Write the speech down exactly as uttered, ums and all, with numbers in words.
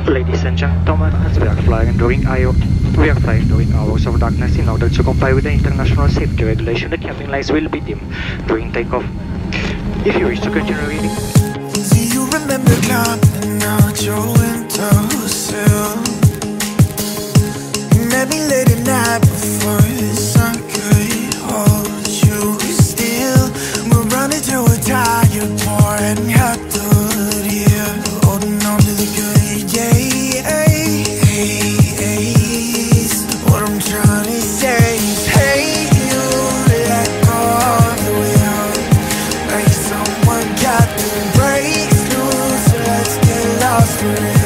Ladies and gentlemen, as we are flying during I O we are flying during hours of darkness in order to comply with the international safety regulation. The cabin lights will be dim during takeoff. If you wish to continue reading. Do you remember climbing out your windowsill? You met me late at night before the sun could hold you still. We're running through a tire pouring out the deer, holding on to the good days. What I'm trying to say is, hey, you let go of the wheel, like someone got the brakes loose, so let's get lost for real.